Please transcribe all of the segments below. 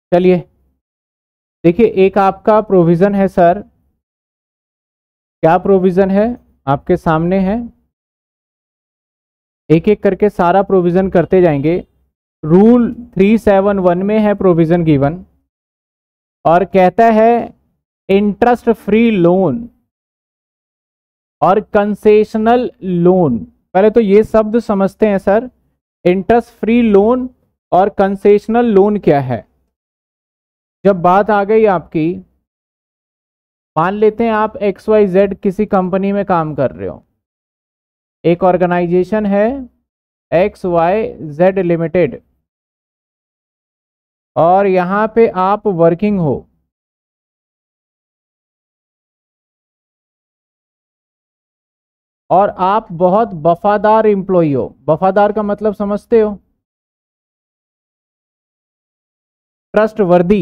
चलिए देखिए, एक आपका प्रोविजन है सर, क्या प्रोविजन है आपके सामने है, एक एक करके सारा प्रोविजन करते जाएंगे। रूल 371 में है प्रोविजन गिवन और कहता है इंटरेस्ट फ्री लोन और कंसेशनल लोन। पहले तो ये शब्द समझते हैं सर, इंटरेस्ट फ्री लोन और कंसेशनल लोन क्या है। जब बात आ गई आपकी, मान लेते हैं आप XYZ किसी कंपनी में काम कर रहे हो, एक ऑर्गेनाइजेशन है XYZ लिमिटेड और यहां पे आप वर्किंग हो। और आप बहुत वफादार एम्प्लॉई हो। वफादार का मतलब समझते हो, ट्रस्टवर्दी।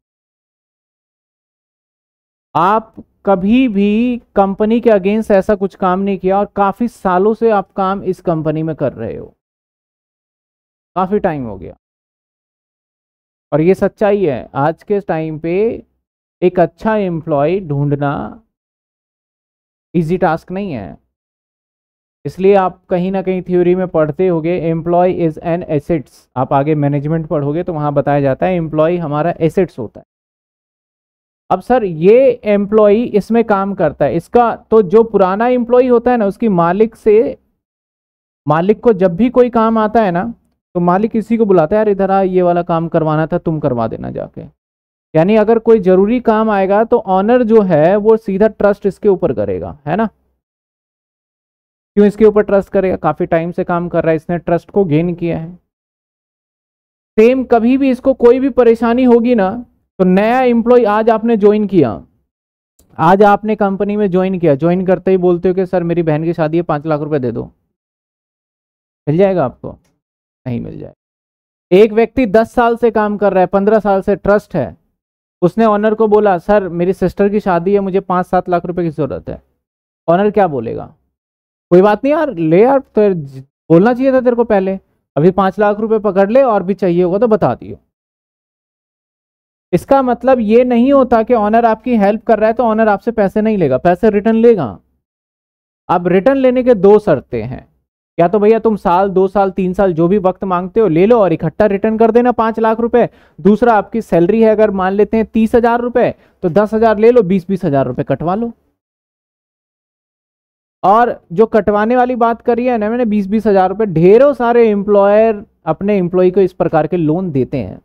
आप कभी भी कंपनी के अगेंस्ट ऐसा कुछ काम नहीं किया और काफी सालों से आप काम इस कंपनी में कर रहे हो, काफी टाइम हो गया। और ये सच्चाई है, आज के टाइम पे एक अच्छा एम्प्लॉय ढूंढना इजी टास्क नहीं है। इसलिए आप कहीं ना कहीं थ्योरी में पढ़ते होगे एम्प्लॉय इज एन एसेट्स। आप आगे मैनेजमेंट पढ़ोगे तो वहां बताया जाता है एम्प्लॉय हमारा एसेट्स होता है। अब सर ये एम्प्लॉय इसमें काम करता है, इसका तो जो पुराना एम्प्लॉय होता है ना, उसकी मालिक को जब भी कोई काम आता है ना, तो मालिक इसी को बुलाता है, यार इधर आ, ये वाला काम करवाना था, तुम करवा देना जाके। यानी अगर कोई जरूरी काम आएगा तो ऑनर जो है वो सीधा ट्रस्ट इसके ऊपर करेगा, है ना। क्यों इसके ऊपर ट्रस्ट करेगा, काफी टाइम से काम कर रहा है, इसने ट्रस्ट को गेन किया है। सेम कभी भी इसको कोई भी परेशानी होगी ना, तो नया एम्प्लॉय आज आपने ज्वाइन किया, आज आपने कंपनी में ज्वाइन किया, ज्वाइन करते ही बोलते हो कि सर मेरी बहन की शादी है, 5 लाख रुपए दे दो, मिल जाएगा आपको? नहीं मिल जाएगा। एक व्यक्ति 10 साल से काम कर रहा है, 15 साल से ट्रस्ट है, उसने ऑनर को बोला सर मेरी सिस्टर की शादी है, मुझे 5-7 लाख रुपए की जरूरत है। ऑनर क्या बोलेगा, कोई बात नहीं यार, ले यार, तो बोलना चाहिए था तेरे को पहले, अभी 5 लाख रुपए पकड़ ले और भी चाहिए होगा तो बता दियो। इसका मतलब ये नहीं होता कि ऑनर आपकी हेल्प कर रहा है तो ऑनर आपसे पैसे नहीं लेगा, पैसे रिटर्न लेगा। अब रिटर्न लेने के 2 शर्तें हैं, या तो भैया तुम साल 2 साल 3 साल जो भी वक्त मांगते हो ले लो और इकट्ठा रिटर्न कर देना 5 लाख रुपए। दूसरा, आपकी सैलरी है अगर मान लेते हैं 30,000 रुपए, तो 10,000 ले लो, 20-20,000 रुपए कटवा लो। और जो कटवाने वाली बात करी है ना मैंने, 20-20,000 रुपए, ढेरों सारे एम्प्लॉयर अपने एम्प्लॉय को इस प्रकार के लोन देते हैं।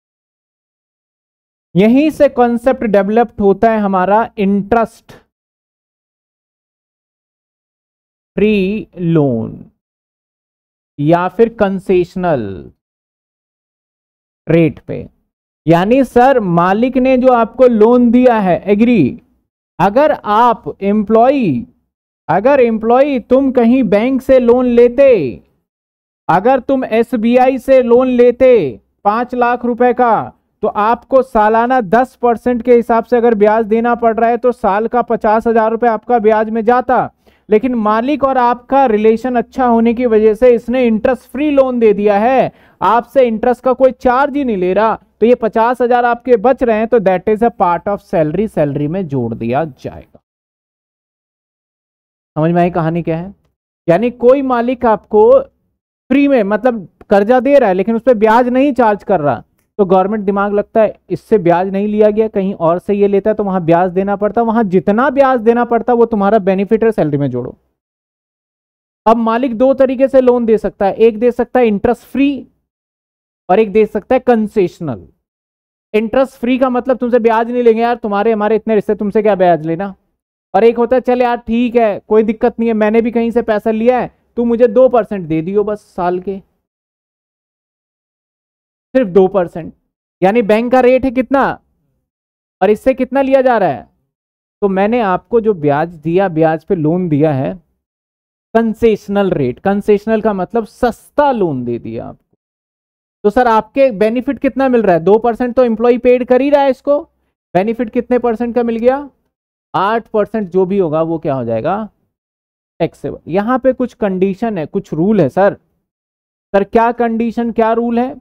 यहीं से कॉन्सेप्ट डेवलप्ड होता है हमारा इंटरेस्ट फ्री लोन या फिर कंसेशनल रेट पे। यानी सर मालिक ने जो आपको लोन दिया है, एग्री, अगर आप एम्प्लॉय तुम कहीं बैंक से लोन लेते, अगर तुम SBI से लोन लेते 5 लाख रुपए का, तो आपको सालाना 10% के हिसाब से अगर ब्याज देना पड़ रहा है तो साल का 50,000 रुपए आपका ब्याज में जाता। लेकिन मालिक और आपका रिलेशन अच्छा होने की वजह से इसने इंटरेस्ट फ्री लोन दे दिया है, आपसे इंटरेस्ट का कोई चार्ज ही नहीं ले रहा, तो ये 50,000 आपके बच रहे हैं, तो that is a part of salary, salary में जोड़ दिया जाएगा। समझ में आई कहानी क्या है? यानी कोई मालिक आपको फ्री में, मतलब कर्जा दे रहा है लेकिन उस पर ब्याज नहीं चार्ज कर रहा, तो गवर्नमेंट दिमाग लगता है इससे ब्याज नहीं लिया गया, कहीं और से ये लेता है तो वहां ब्याज देना पड़ता, वहां जितना ब्याज देना पड़ता वो तुम्हारा बेनिफिट है, सैलरी में जोड़ो। अब मालिक 2 तरीके से लोन दे सकता है, एक दे सकता है इंटरेस्ट फ्री और एक दे सकता है कंसेशनल। इंटरेस्ट फ्री का मतलब तुमसे ब्याज नहीं लेंगे यार, तुम्हारे हमारे इतने रिश्ते, तुमसे क्या ब्याज लेना। और एक होता है चल यार ठीक है कोई दिक्कत नहीं है, मैंने भी कहीं से पैसा लिया है, तू मुझे 2% दे दियो बस साल के, सिर्फ 2%। यानी बैंक का रेट है कितना और इससे कितना लिया जा रहा है, तो मैंने आपको जो ब्याज दिया, ब्याज पे लोन दिया है, कंसेशनल रेट, कंसेशनल का मतलब सस्ता लोन दे दिया आपको। तो सर आपके बेनिफिट कितना मिल रहा है, 2% तो एम्प्लॉय पेड कर ही रहा है इसको, बेनिफिट कितने परसेंट का मिल गया, 8%। जो भी होगा वो क्या हो जाएगा, टैक्सेबल। यहां पे कुछ कंडीशन है, कुछ रूल है सर। सर क्या कंडीशन क्या रूल है,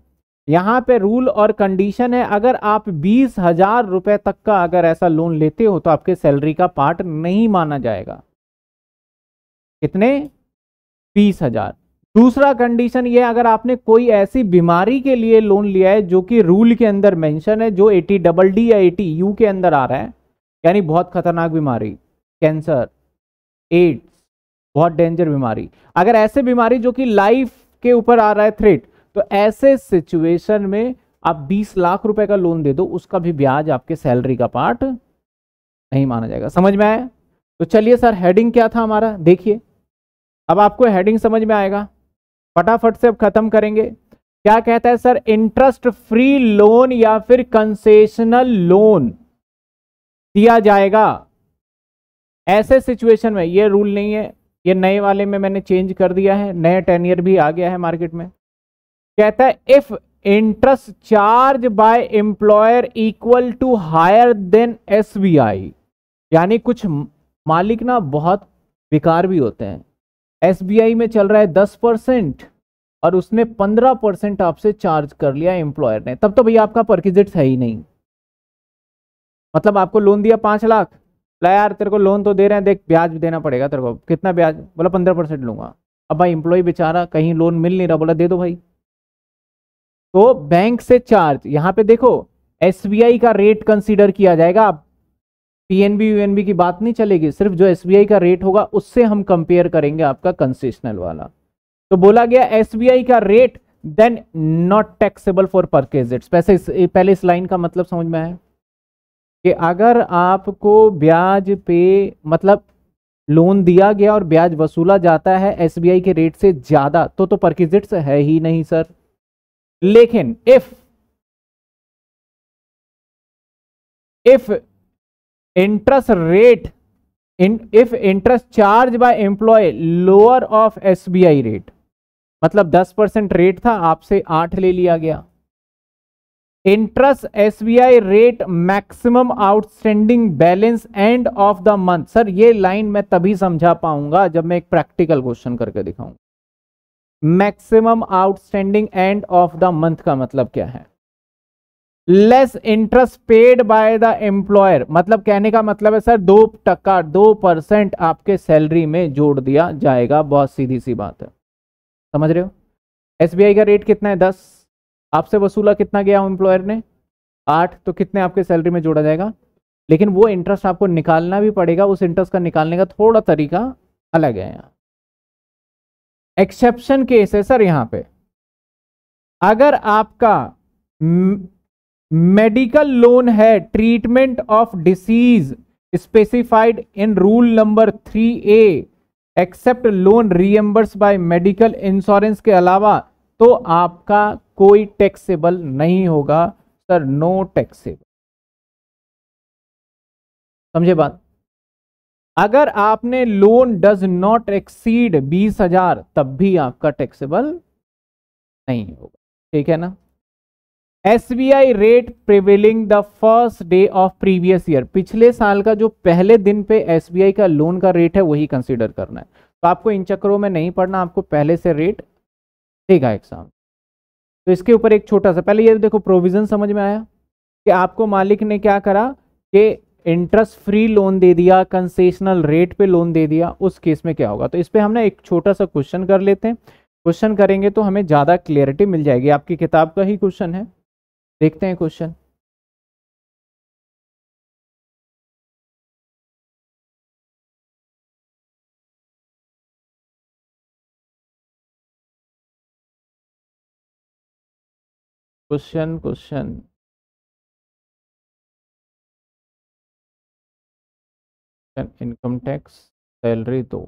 यहाँ पे रूल और कंडीशन है, अगर आप 20,000 रुपए तक का अगर ऐसा लोन लेते हो तो आपके सैलरी का पार्ट नहीं माना जाएगा। कितने? 20,000। दूसरा कंडीशन ये, अगर आपने कोई ऐसी बीमारी के लिए लोन लिया है जो कि रूल के अंदर मेंशन है, जो 80DD या 80U के अंदर आ रहा है, यानी बहुत खतरनाक बीमारी, कैंसर, एड्स, बहुत डेंजर बीमारी, अगर ऐसे बीमारी जो कि लाइफ के ऊपर आ रहा है थ्रेट, तो ऐसे सिचुएशन में आप 20 लाख रुपए का लोन दे दो, उसका भी ब्याज आपके सैलरी का पार्ट नहीं माना जाएगा। समझ में आया? तो चलिए सर, हेडिंग क्या था हमारा, देखिए अब आपको हेडिंग समझ में आएगा। फटाफट से अब खत्म करेंगे। क्या कहता है सर? इंटरेस्ट फ्री लोन या फिर कंसेशनल लोन दिया जाएगा ऐसे सिचुएशन में। ये रूल नहीं है, ये नए वाले में मैंने चेंज कर दिया है, नया 10 ईयर भी आ गया है मार्केट में। कहता है if interest charge by employer equal to higher than SBI, यानी कुछ मालिक ना बहुत बेकार भी होते हैं। एसबीआई में चल रहा है 10% और उसने 15% आपसे चार्ज कर लिया एम्प्लॉयर ने, तब तो भैया आपका परकिजिट्स है ही नहीं। मतलब आपको लोन दिया 5 लाख, ला यार तेरे को लोन तो दे रहे हैं, देख ब्याज भी देना पड़ेगा तेरे को। कितना ब्याज? बोला 15% लूंगा। अब भाई एम्प्लॉय बेचारा कहीं लोन मिल नहीं रहा, बोला दे दो भाई। तो बैंक से चार्ज, यहां पे देखो एसबीआई का रेट कंसीडर किया जाएगा। पीएनबी यूएनबी की बात नहीं चलेगी, सिर्फ जो एसबीआई का रेट होगा उससे हम कंपेयर करेंगे आपका कंसेशनल वाला। तो बोला गया एसबीआई का rate then not taxable for purchase. पहले इस लाइन का मतलब समझ में आया कि अगर आपको ब्याज पे मतलब लोन दिया गया और ब्याज वसूला जाता है एसबीआई के रेट से ज्यादा, तो परक्विजिट्स है ही नहीं सर। लेकिन if interest rate if interest charge by employ lower of SBI rate, मतलब 10% रेट था, आपसे 8 ले लिया गया। Interest SBI rate maximum outstanding balance end of the month. Sir ये लाइन मैं तभी समझा पाऊंगा जब मैं एक प्रैक्टिकल क्वेश्चन करके दिखाऊंगा। Maximum outstanding end of the month का मतलब क्या है? Less interest paid by the employer, मतलब कहने का मतलब है सर 2%, 2% आपके सैलरी में जोड़ दिया जाएगा। बहुत सीधी सी बात है, समझ रहे हो? एसबीआई का रेट कितना है? 10। आपसे वसूला कितना गया एम्प्लॉयर ने? 8। तो कितने आपके सैलरी में जोड़ा जाएगा? लेकिन वो इंटरेस्ट आपको निकालना भी पड़ेगा, उस इंटरेस्ट का निकालने का थोड़ा तरीका अलग है। यहाँ एक्सेप्शन केस है सर। यहां पे अगर आपका मेडिकल लोन है, treatment of disease specified in rule number 3A, except loan reimburse by medical insurance के अलावा, तो आपका कोई टैक्सेबल नहीं होगा सर, नो टैक्सेबल। समझे बात? अगर आपने लोन डज नॉट एक्सीड 20,000 तब भी आपका टैक्सेबल नहीं होगा। ठीक है ना? SBI rate prevailing the first day of previous year, पिछले साल का जो पहले दिन पे एसबीआई का लोन का रेट है वही कंसीडर करना है। तो आपको इन चक्करों में नहीं पड़ना, आपको पहले से रेट देगा एग्जाम। तो इसके ऊपर एक छोटा सा पहले ये देखो, प्रोविजन समझ में आया कि आपको मालिक ने क्या करा कि इंटरेस्ट फ्री लोन दे दिया, कंसेशनल रेट पे लोन दे दिया, उस केस में क्या होगा। तो इस पे हम ना एक छोटा सा क्वेश्चन कर लेते हैं। क्वेश्चन करेंगे तो हमें ज्यादा क्लियरिटी मिल जाएगी। आपकी किताब का ही क्वेश्चन है, देखते हैं question. Question income tax, salary दो।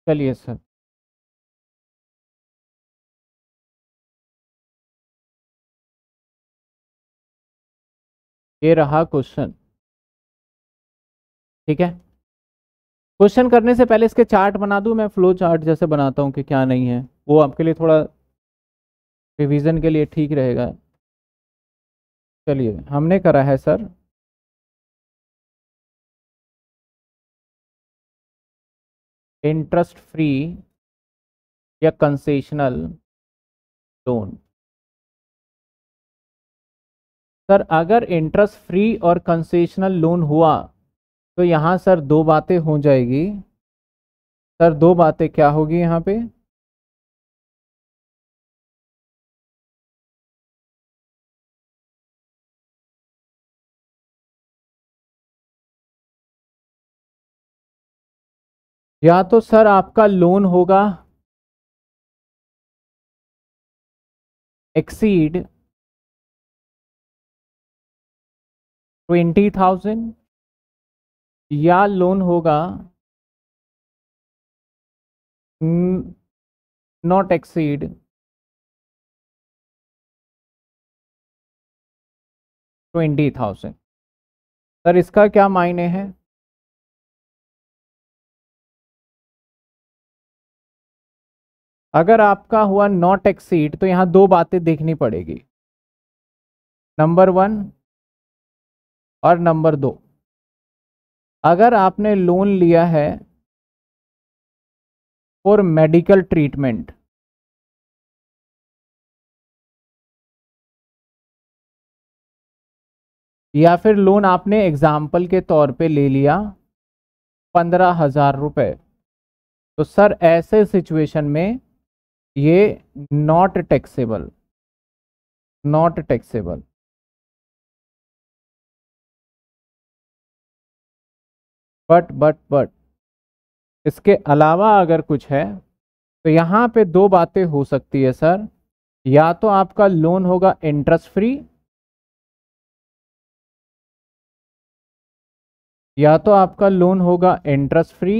चलिए सर, ये रहा क्वेश्चन। ठीक है, क्वेश्चन करने से पहले इसके चार्ट बना दूं मैं, फ्लो चार्ट जैसे बनाता हूं कि क्या नहीं है, वो आपके लिए थोड़ा रिवीजन के लिए ठीक रहेगा। चलिए, हमने करा है सर इंटरेस्ट फ्री या कंसेशनल लोन। सर अगर इंटरेस्ट फ्री और कंसेशनल लोन हुआ तो यहाँ सर दो बातें हो जाएगी। सर दो बातें क्या होगी यहाँ पे? या तो सर आपका लोन होगा एक्सीड 20,000, या लोन होगा नॉट एक्सीड 20,000। सर इसका क्या मायने है? अगर आपका हुआ नॉट एक्सीड तो यहाँ दो बातें देखनी पड़ेगी, नंबर 1 और नंबर 2। अगर आपने लोन लिया है फॉर मेडिकल ट्रीटमेंट, या फिर लोन आपने एग्जाम्पल के तौर पे ले लिया 15,000 रुपए, तो सर ऐसे सिचुएशन में ये not taxable, not taxable. But इसके अलावा अगर कुछ है तो यहाँ पे दो बातें हो सकती है सर। या तो आपका लोन होगा इंटरेस्ट फ्री, या तो आपका लोन होगा इंटरेस्ट फ्री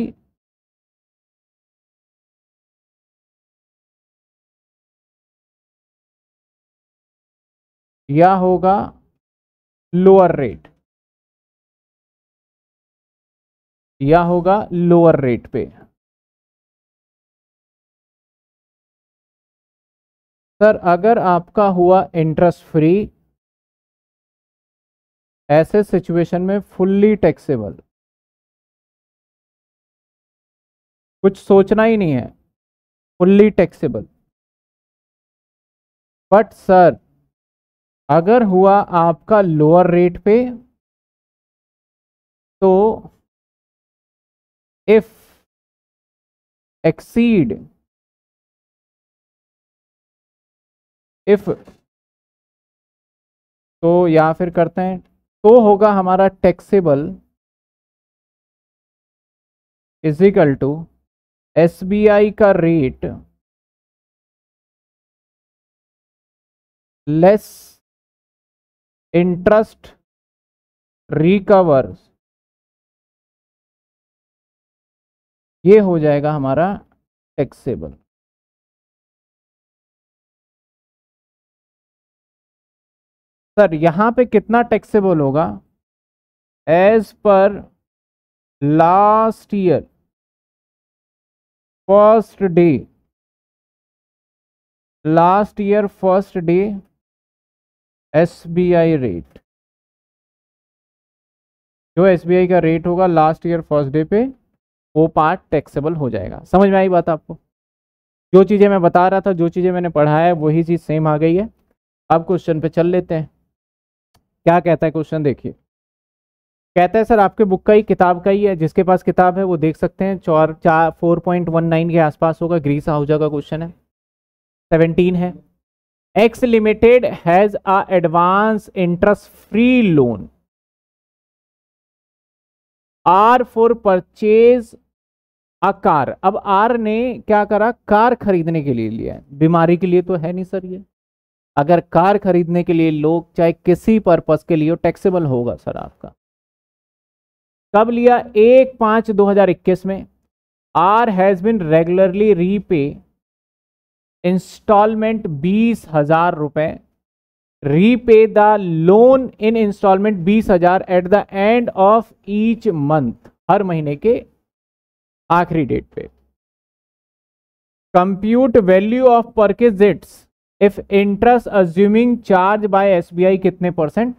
या होगा लोअर रेट, या होगा लोअर रेट पे। सर अगर आपका हुआ इंटरेस्ट फ्री, ऐसे सिचुएशन में फुल्ली टैक्सेबल, कुछ सोचना ही नहीं है, फुल्ली टैक्सेबल। बट सर अगर हुआ आपका लोअर रेट पे, तो इफ एक्सीड, इफ, तो या फिर करते हैं तो होगा हमारा taxable is equal to SBI का रेट लेस इंटरेस्ट रिकवर्स, ये हो जाएगा हमारा टैक्सेबल। सर यहां पे कितना टैक्सेबल होगा? As per last year first day, last year first day SBI rate, जो एसबीआई का रेट होगा लास्ट ईयर फर्स्ट डे पे, वो पार्ट टैक्सेबल हो जाएगा। समझ में आई बात आपको? जो चीज़ें मैं बता रहा था, जो चीज़ें मैंने पढ़ाया है, वही चीज़ सेम आ गई है। अब क्वेश्चन पे चल लेते हैं। क्या कहता है क्वेश्चन, देखिए। कहता है सर आपके बुक का ही, किताब का ही है, जिसके पास किताब है वो देख सकते हैं, 4.19 के आसपास होगा, ग्रीस आहूजा का क्वेश्चन है, 17 है। X limited has a advance interest free loan R for purchase a car. अब आर ने क्या करा? कार खरीदने के लिए लिया है, बीमारी के लिए तो है नहीं सर ये। अगर कार खरीदने के लिए लोग चाहे किसी पर्पस के लिए, टैक्सेबल होगा सर आपका। कब लिया? 1/5/2021 में। R has been regularly repay installment 20,000 रुपए, repay the loan in installment 20,000 at the end of each month, हर महीने के आखिरी डेट पे। Compute value of purchased if interest assuming charge by SBI कितने परसेंट?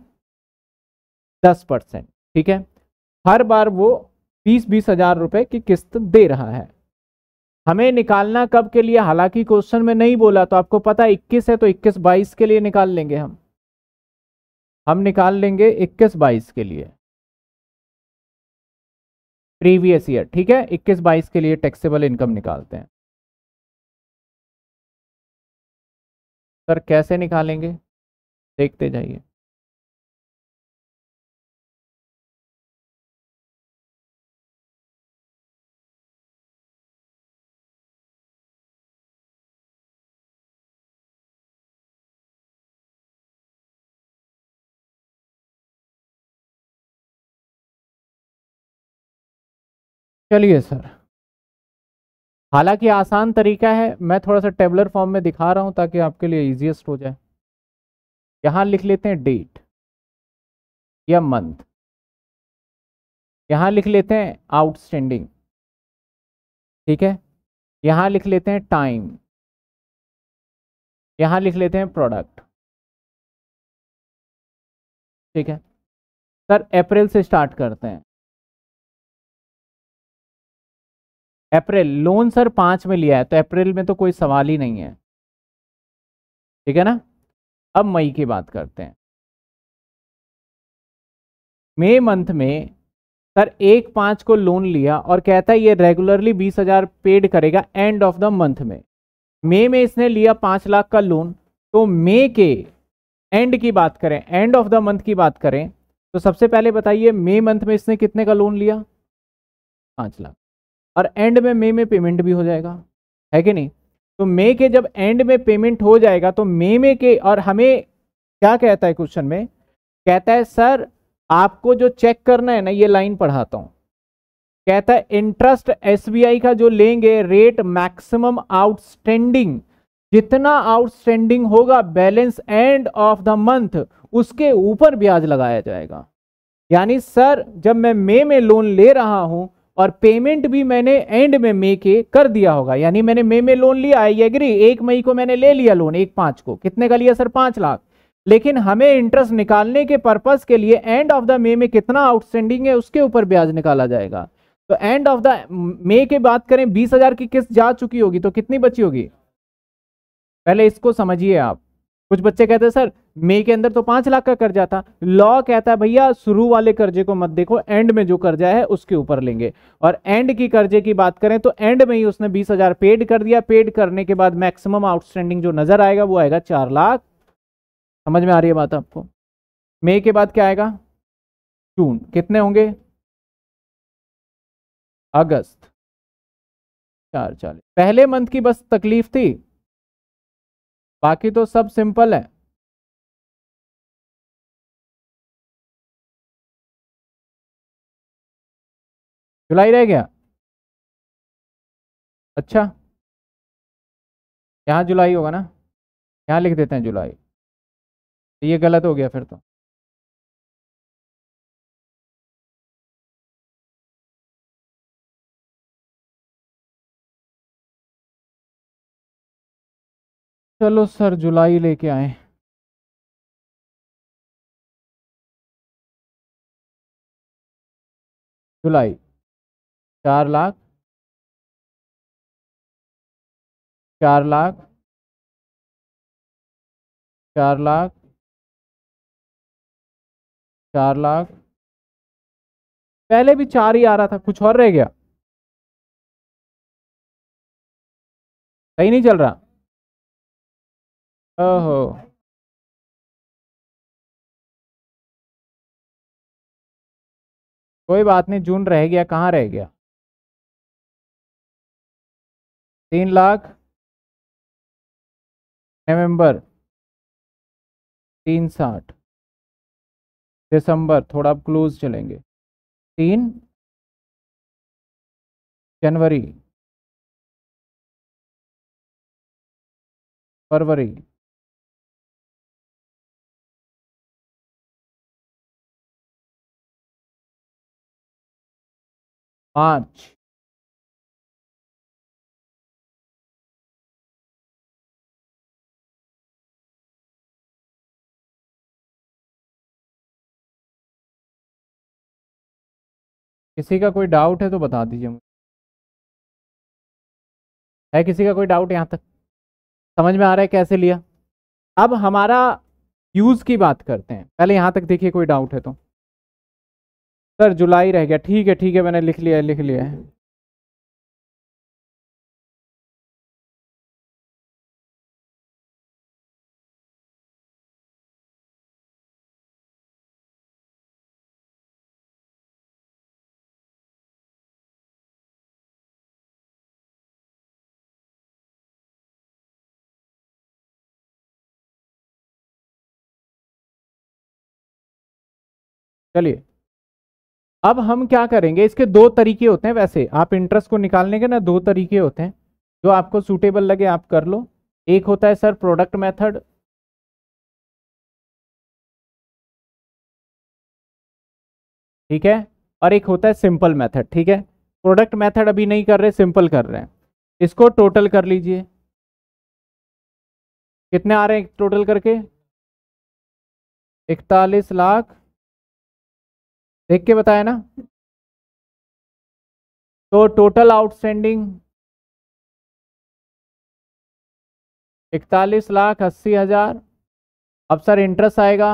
10%। ठीक है, हर बार वो 20-20 हजार रुपए की किस्त दे रहा है। हमें निकालना कब के लिए? हालांकि क्वेश्चन में नहीं बोला, तो आपको पता 21 है तो 21-22 के लिए निकाल लेंगे हम निकाल लेंगे 21-22 के लिए, प्रीवियस ईयर। ठीक है, 21-22 के लिए टैक्सेबल इनकम निकालते हैं। सर कैसे निकालेंगे, देखते जाइए। चलिए सर, हालांकि आसान तरीका है, मैं थोड़ा सा टेबलर फॉर्म में दिखा रहा हूं ताकि आपके लिए इजीएस्ट हो जाए। यहां लिख लेते हैं डेट या मंथ, यहां लिख लेते हैं आउटस्टैंडिंग। ठीक है, यहां लिख लेते हैं टाइम, यहां लिख लेते हैं प्रोडक्ट। ठीक है सर, अप्रैल से स्टार्ट करते हैं। अप्रैल लोन सर 5 में लिया है, तो अप्रैल में तो कोई सवाल ही नहीं है। ठीक है ना, अब मई की बात करते हैं। मई मंथ में सर 1/5 को लोन लिया और कहता है ये रेगुलरली 20,000 पेड करेगा एंड ऑफ द मंथ में। मई में इसने लिया 5 लाख का लोन, तो मई के एंड की बात करें, एंड ऑफ द मंथ की बात करें, तो सबसे पहले बताइए मई मंथ में इसने कितने का लोन लिया? 5 लाख। और एंड में मई में पेमेंट भी हो जाएगा, है कि नहीं? तो मई के जब एंड में पेमेंट हो जाएगा तो मई में के, और हमें क्या कहता है क्वेश्चन में? कहता है सर आपको जो चेक करना है ना, ये लाइन पढ़ाता हूं। कहता है इंटरेस्ट एसबीआई का जो लेंगे रेट मैक्सिमम आउटस्टैंडिंग, जितना आउटस्टैंडिंग होगा balance end of the month, उसके ऊपर ब्याज लगाया जाएगा। यानी सर जब मैं मई में लोन ले रहा हूं और पेमेंट भी मैंने एंड में मई के कर दिया होगा, यानी मैंने मई में लोन लिया, आई एग्री, 1 मई को मैंने ले लिया लोन 1/5 को, कितने का लिया सर? 5 लाख। लेकिन हमें इंटरेस्ट निकालने के पर्पस के लिए एंड ऑफ द मई में कितना आउटस्टैंडिंग है उसके ऊपर ब्याज निकाला जाएगा। तो एंड ऑफ द मई की बात करें, 20,000 की किस्त जा चुकी होगी, तो कितनी बची होगी? पहले इसको समझिए आप। कुछ बच्चे कहते हैं सर मई के अंदर तो 5 लाख का कर्जा था। लॉ कहता है भैया शुरू वाले कर्जे को मत देखो, एंड में जो कर्जा है उसके ऊपर लेंगे। और एंड की कर्जे की बात करें तो एंड में ही उसने 20,000 पेड कर दिया। पेड करने के बाद मैक्सिमम आउटस्टैंडिंग जो नजर आएगा वो आएगा 4 लाख। समझ में आ रही है बात आपको? मई के बाद क्या आएगा? जून, कितने होंगे? अगस्त, 440। पहले मंथ की बस तकलीफ थी, बाकी तो सब सिंपल है। जुलाई रह गया? अच्छा, यहाँ जुलाई होगा ना, यहाँ लिख देते हैं जुलाई। ये गलत हो गया फिर तो। चलो सर जुलाई लेके आए। जुलाई 4 लाख, 4 लाख, 4 लाख, 4 लाख। पहले भी 4 ही आ रहा था, कुछ और रह गया? सही नहीं चल रहा? ओहो, कोई बात नहीं, जून रह गया, कहाँ रह गया? 3 लाख, नवंबर 360, दिसंबर थोड़ा अब क्लोज चलेंगे, 3 जनवरी, फरवरी, मार्च, किसी का कोई डाउट है तो बता दीजिए मुझे। है किसी का कोई डाउट यहाँ तक? समझ में आ रहा है कैसे लिया? अब हमारा यूज की बात करते हैं, पहले यहाँ तक देखिए, कोई डाउट है तो। सर जुलाई रह गया, ठीक है ठीक है, मैंने लिख लिया है, लिख लिया है। चलिए, अब हम क्या करेंगे, इसके दो तरीके होते हैं वैसे, आप इंटरेस्ट को निकालने के ना दो तरीके होते हैं, जो आपको सूटेबल लगे आप कर लो। एक होता है सर प्रोडक्ट मेथड, ठीक है, और एक होता है सिंपल मेथड, ठीक है। प्रोडक्ट मेथड अभी नहीं कर रहे, सिंपल कर रहे हैं। इसको टोटल कर लीजिए, कितने आ रहे हैं टोटल करके? 41 लाख, देख के बताया ना। तो टोटल आउटस्टैंडिंग 41,80,000। अब सर इंटरेस्ट आएगा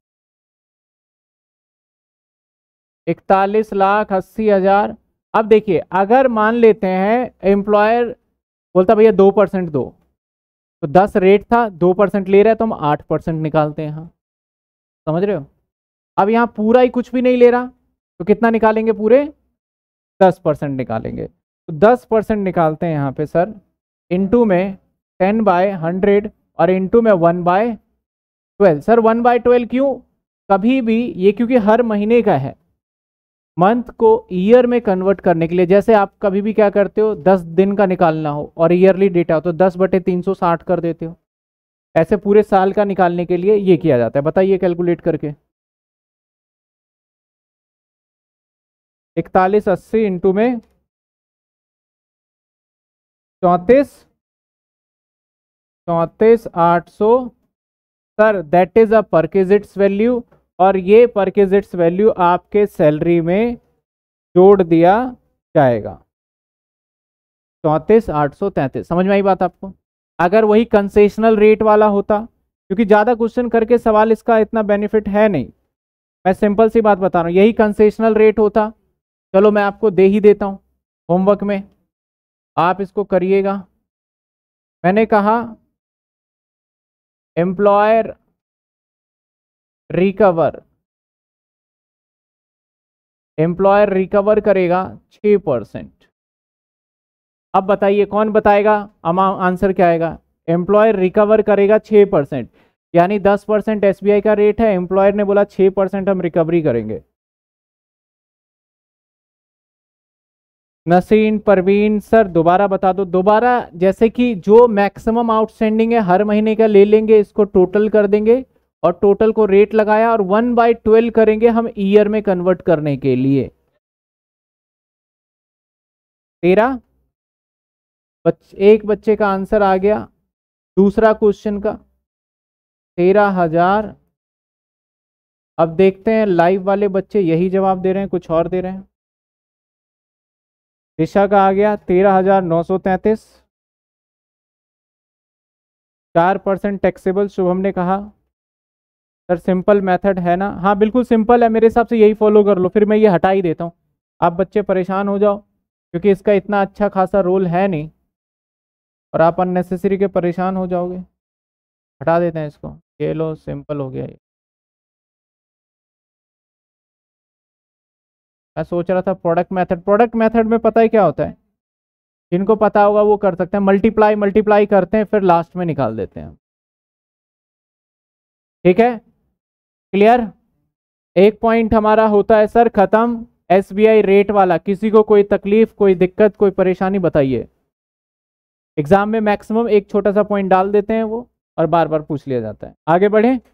41,80,000। अब देखिए, अगर मान लेते हैं एम्प्लॉयर बोलता भैया 2% दो, तो 10 रेट था, 2% ले रहा है तो हम 8% निकालते हैं यहाँ, समझ रहे हो? अब यहाँ पूरा ही कुछ भी नहीं ले रहा, तो कितना निकालेंगे? पूरे 10% निकालेंगे। तो 10% निकालते हैं यहाँ पे सर, इनटू में 10/100 और इनटू में 1/12। सर 1/12 क्यों? कभी भी ये, क्योंकि हर महीने का है, मंथ को ईयर में कन्वर्ट करने के लिए, जैसे आप कभी भी क्या करते हो, 10 दिन का निकालना हो और ईयरली डेटा हो तो 10/360 कर देते हो, ऐसे पूरे साल का निकालने के लिए ये किया जाता है। बताइए कैलकुलेट करके, 4180 इंटू में 34,800 sir, that is a perquisites value, और ये परकेजिट्स वैल्यू आपके सैलरी में जोड़ दिया जाएगा। 34,833, समझ में आई बात आपको? अगर वही कंसेशनल रेट वाला होता, क्योंकि ज़्यादा क्वेश्चन करके सवाल इसका इतना बेनिफिट है नहीं, मैं सिंपल सी बात बता रहा हूँ, यही कंसेशनल रेट होता, चलो मैं आपको दे ही देता हूँ होमवर्क में, आप इसको करिएगा। मैंने कहा एम्प्लॉयर रिकवर, एम्प्लॉयर रिकवर करेगा 6%। अब बताइए कौन बताएगा आंसर क्या आएगा? एम्प्लॉयर रिकवर करेगा 6%, यानी 10% एसबीआई का रेट है, एम्प्लॉयर ने बोला 6% हम रिकवरी करेंगे। नसीन, परवीन सर दोबारा बता दो, दोबारा, जैसे कि जो मैक्सिमम आउटस्टैंडिंग है हर महीने का ले लेंगे, इसको टोटल कर देंगे और टोटल को रेट लगाया और 1/12 करेंगे हम ईयर में कन्वर्ट करने के लिए। 13 एक बच्चे का आंसर आ गया, दूसरा क्वेश्चन का 13,000। अब देखते हैं लाइव वाले बच्चे यही जवाब दे रहे हैं, कुछ और दे रहे हैं। दिशा का आ गया 13,933, 4% टैक्सेबल। शुभम ने कहा सर सिंपल मेथड है ना? हाँ बिल्कुल सिंपल है, मेरे हिसाब से यही फॉलो कर लो, फिर मैं ये हटा ही देता हूँ, आप बच्चे परेशान हो जाओ, क्योंकि इसका इतना अच्छा खासा रोल है नहीं और आप अननेसेसरी के परेशान हो जाओगे। हटा देते हैं इसको, ये लो सिंपल हो गया ये। मैं सोच रहा था प्रोडक्ट मेथड, प्रोडक्ट मेथड में पता है क्या होता है, जिनको पता होगा वो कर सकते हैं, मल्टीप्लाई मल्टीप्लाई करते हैं फिर लास्ट में निकाल देते हैं। ठीक है, क्लियर? एक पॉइंट हमारा होता है सर खत्म, एसबीआई रेट वाला। किसी को कोई तकलीफ, कोई दिक्कत, कोई परेशानी बताइए? एग्जाम में मैक्सिमम एक छोटा सा पॉइंट डाल देते हैं वो, और बार बार पूछ लिया जाता है। आगे बढ़े।